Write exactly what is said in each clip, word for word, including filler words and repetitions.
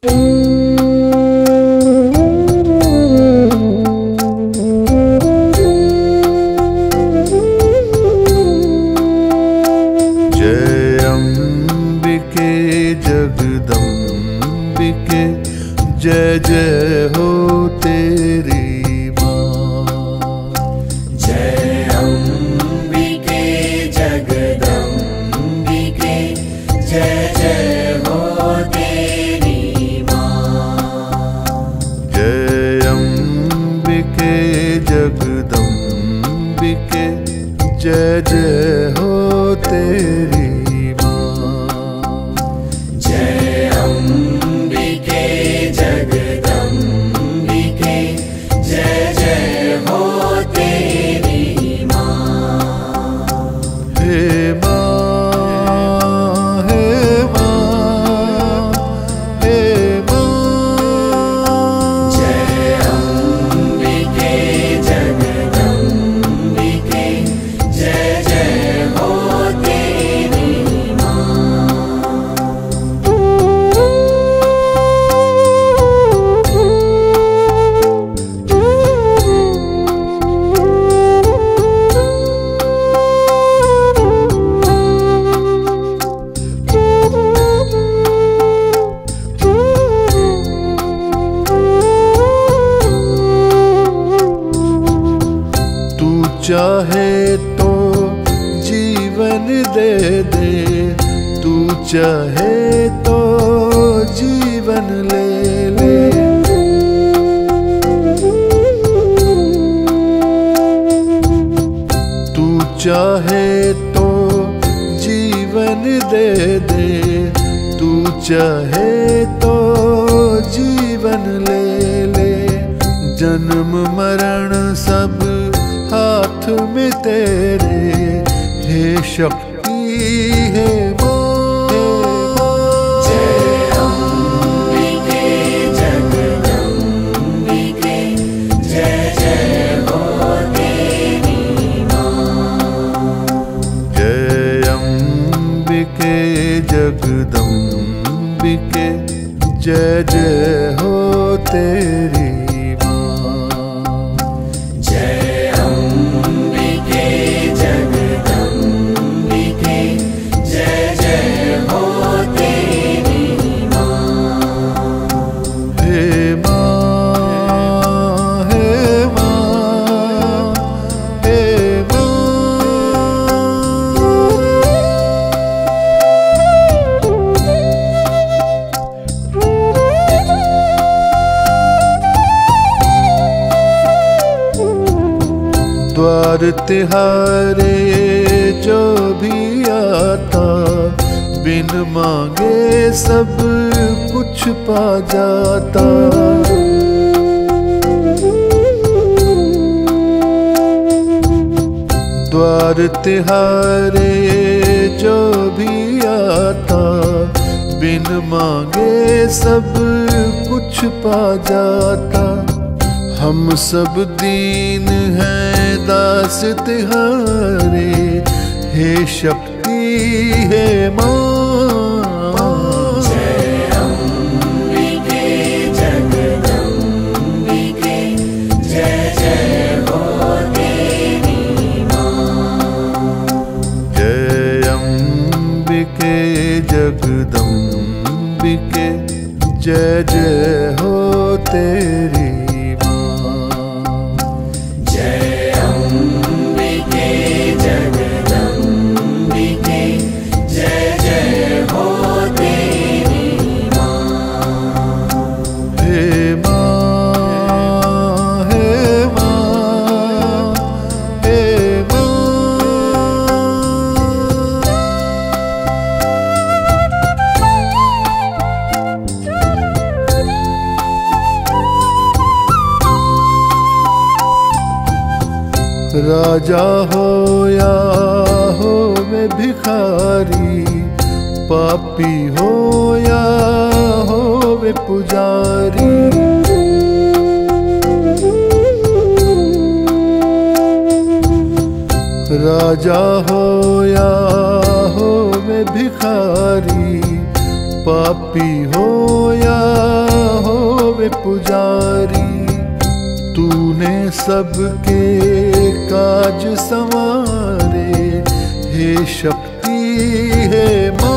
जय अम्बिके जगदम्बिके, जय जय हो तेरी माँ। जय अम्बिके जगदम्बिके, जय जय हो तेरी माँ। जय अम्बिके जगदम्बिके, जय जय हो तेरी माँ। जय अम्बिके जगदम्बिके, जय जय हो तेरी माँ। हे माँ, हे माँ, हे माँ। जय अम्बिके जगदम्बिके, जय जय हो तेरी माँ। तू चाहे तो जीवन दे दे, तू चाहे तो जीवन ले ले। तू चाहे तो जीवन दे दे, तू चाहे तो जीवन ले ले। जन्म मरण सब हाथ में तेरे, हे शक्ति हे माँ। जय अम्बिके जगदम्बिके, जय जय हो तेरी माँ। जय अम्बिके जगदम्बिके, जय जय हो तेरी माँ। जय अम्बिके जगदम्बिके, जय जय हो तेरी माँ। हे माँ, हे माँ, हे द्वार तिहारे जो भी आता, बिन मांगे सब कुछ पा जाता। द्वार तिहारे जो भी आता, बिन मांगे सब कुछ पा जाता। हम सब दीन हैं दास तिहारे, हे शक्ति हे माँ। जय अम्बिके जगदम्बिके, जय जय हो तेरी माँ। जय अम्बिके जगदम्बिके, जय जय हो तेरी जय अम्बिके जगदम्बिके, जय जय हो तेरी माँ। हे माँ, हे माँ, हे राजा हो या हो मैं भिखारी, पापी हो या हो मैं पुजारी। राजा हो या हो मैं भिखारी, पापी हो या वे पुजारी, तूने सबके काज संवारे, हे शक्ति हे माँ।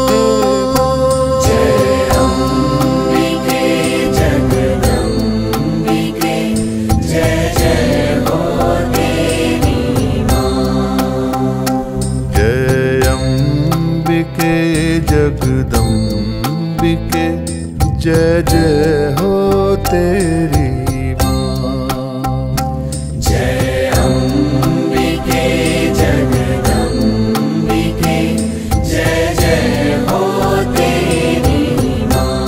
जगदम्बिके जय जय हो तेरी माँ। जय अम्बिके जगदम्बिके जय जय हो तेरी माँ।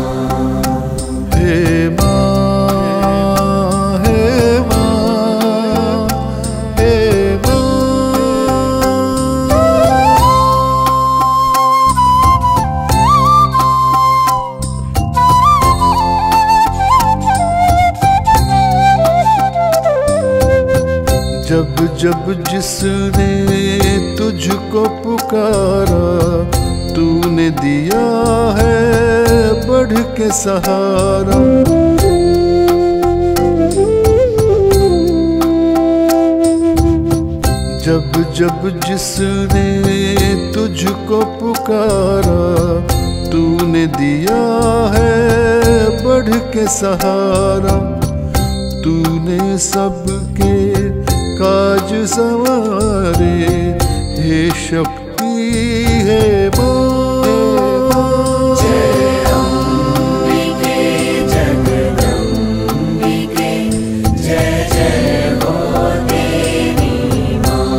हे माँ हे माँ हे माँ। जब जब जिसने तुझको पुकारा, तूने दिया है बढ़ के सहारा। जब जब जिसने तुझको पुकारा, तूने दिया है बढ़ के सहारा। तूने सबके काज संवारे, हे शक्ति हे माँ। जय अम्बिके जगदम्बिके जय जय हो तेरी माँ।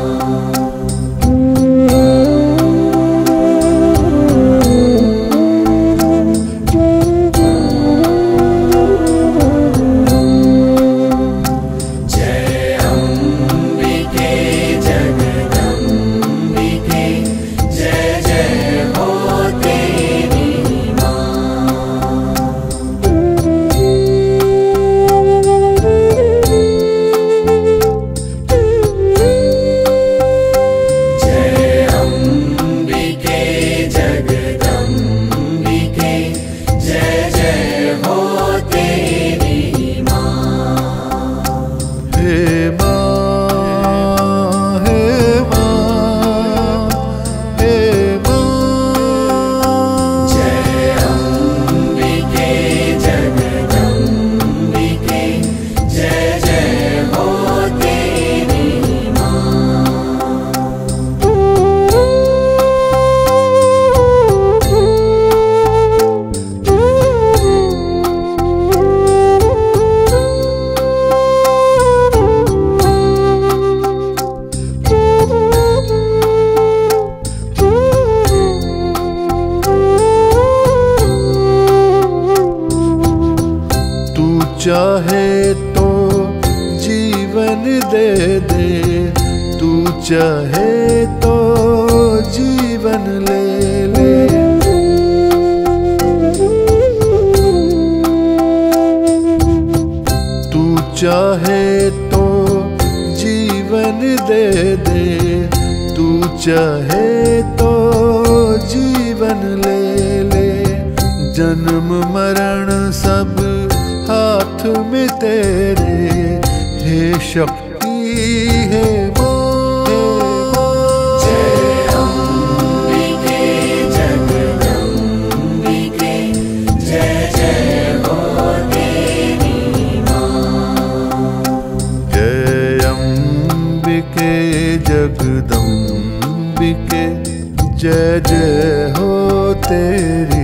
चाहे तो जीवन दे दे, तू चाहे तो जीवन ले ले। तू चाहे तो जीवन दे दे, तू चाहे तो जीवन ले ले। जन्म मरण सब हाथ में तेरे, हे शक्ति हे माँ। जय अम्बिके जगदम्बिके जय जय हो तेरी माँ। जय अम्बिके जगदम्बिके जय जय हो तेरी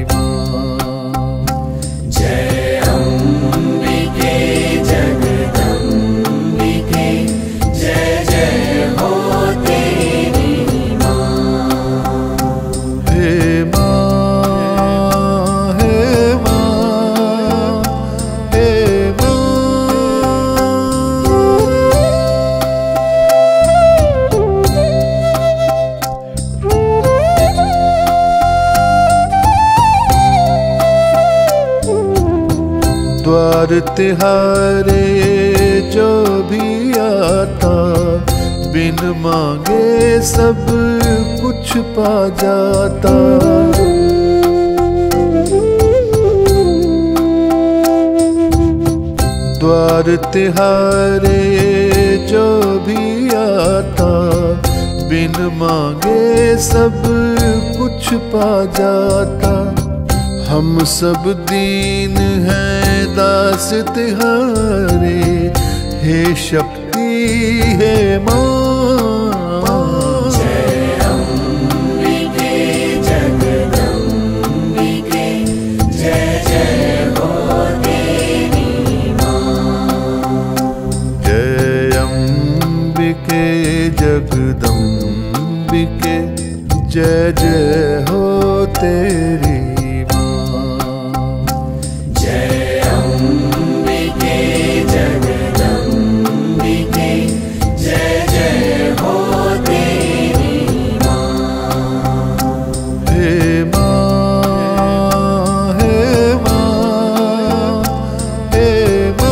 द्वार तिहारे जो भी आता, बिन मांगे सब कुछ पा जाता। हर तिहारे जो भी आता, बिन मांगे सब कुछ पा जाता। हम सब दीन हैं दास तिहारे, हे शक्ति हे माँ। जगदम्बिके जय जय हो तेरी माँ। जय अम्बिके जगदम्बिके जय जय हो तेरी माँ। हे माँ हे माँ हे माँ।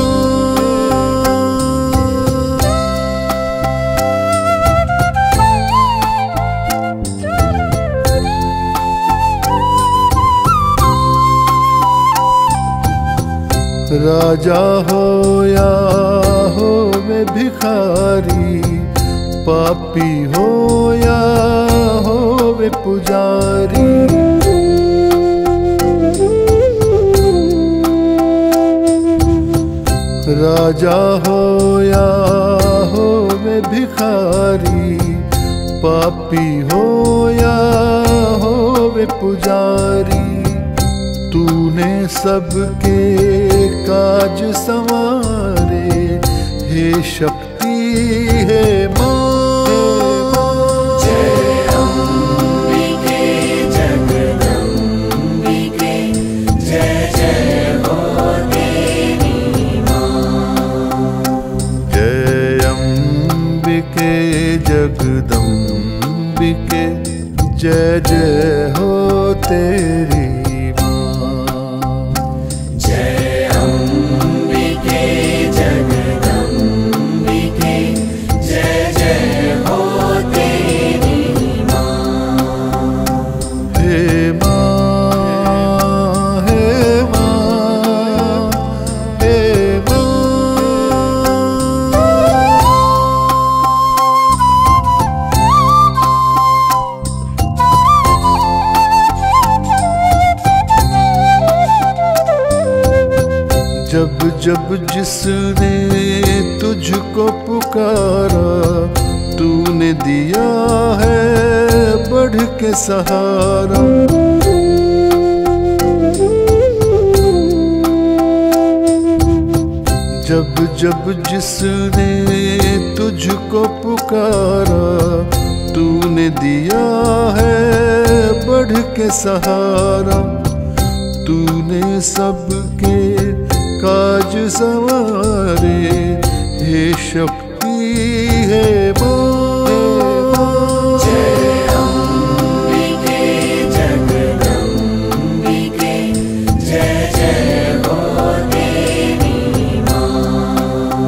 राजा हो या हो वे भिखारी, पापी हो या हो वे पुजारी। राजा हो या हो वे भिखारी, पापी हो या हो वे पुजारी। तूने सबके काज संवारे, हे शक्ति हे माँ। जय अम्बिके जगदम्बिके जय जय हो तेरी माँ। जय अम्बिके जगदम्बिके जय जय हो तेरी। जब जब जिसने तुझको पुकारा, तूने दिया है बढ़ के सहारा। जब जब जिसने तुझको पुकारा, तूने दिया है बढ़ के सहारा। तूने सबके काज संवारे, हे शक्ति हे माँ। जय अम्बिके जगदम्बिके जय जय हो तेरी माँ।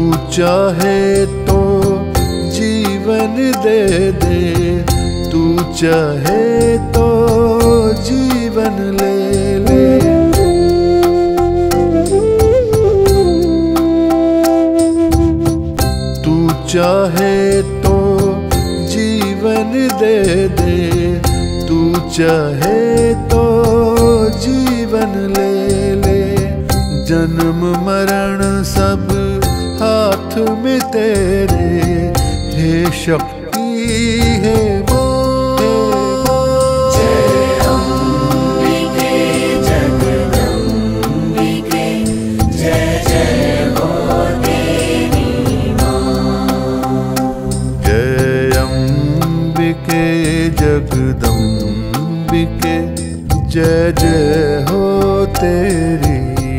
चाहे तो जीवन दे दे, तू चाहे तो जीवन ले ले, तू चाहे तो जीवन दे दे, तू चाहे तो जीवन ले ले। जन्म मरण सब हाथ में तेरे, हे शक्ति हे माँ। जय अम्बिके जगदम्बिके, जय जय हो तेरी माँ। जय अम्बिके जगदम्बिके, जय जय हो तेरी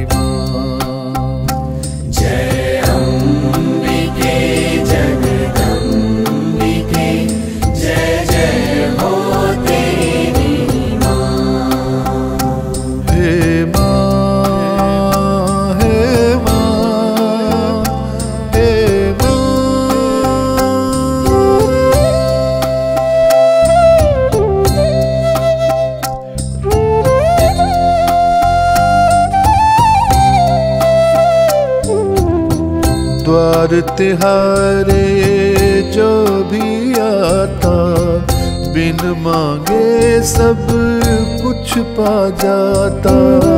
द्वार तिहारे जो भी आता, बिन मांगे सब कुछ पा जाता।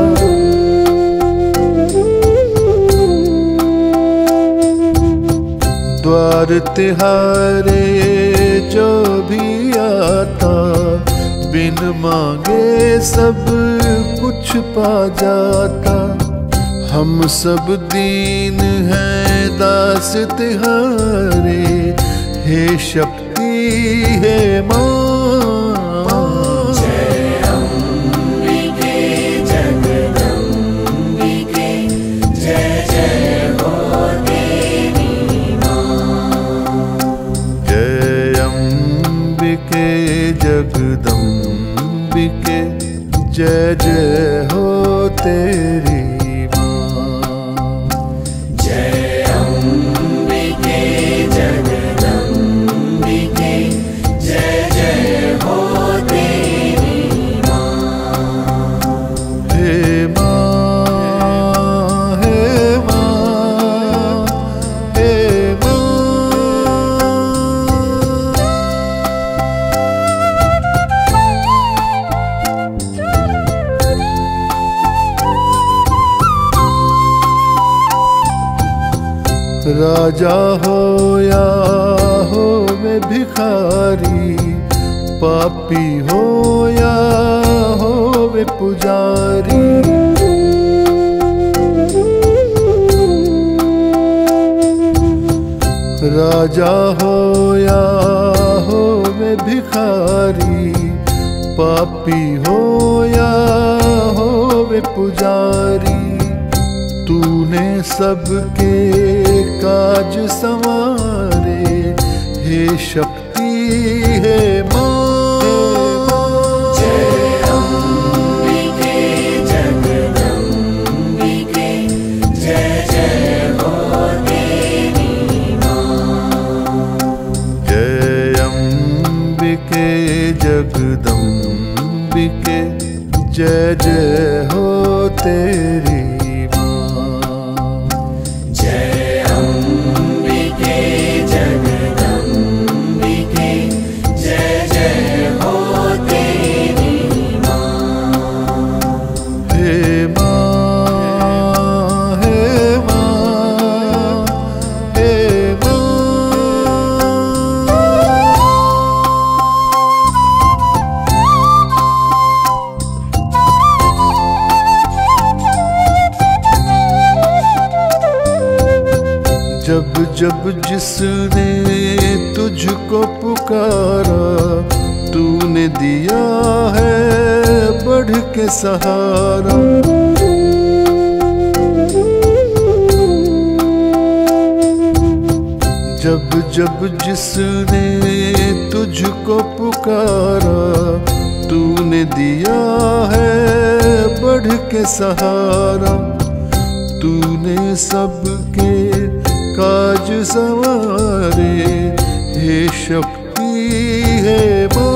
द्वार तिहारे जो भी आता, बिन मांगे सब कुछ पा जाता। हम सब दीन हैं दास तिहारे, हे शक्ति हे माँ। जय अम्बिके जगदम्बिके, जय जय हो तेरी माँ। जय अम्बिके जगदम्बिके, जय जय हो तेरी राजा हो या हो वे भिखारी, पापी हो या हो वे पुजारी। राजा हो या हो वे भिखारी, पापी हो या हो वे पुजारी। तूने सबके काज संवारे, हे शक्ति हे माँ। जय अम्बिके जगदम्बिके, जय जय हो तेरी माँ। जय अम्बिके जगदम्बिके, जय जय हो तेरी जब जब जिसने तुझको पुकारा, तूने दिया है बढ़ के सहारा। जब जब जिसने तुझको पुकारा, तूने दिया है बढ़ के सहारा। तूने सबके काज संवारे, हे शक्ति हे माँ।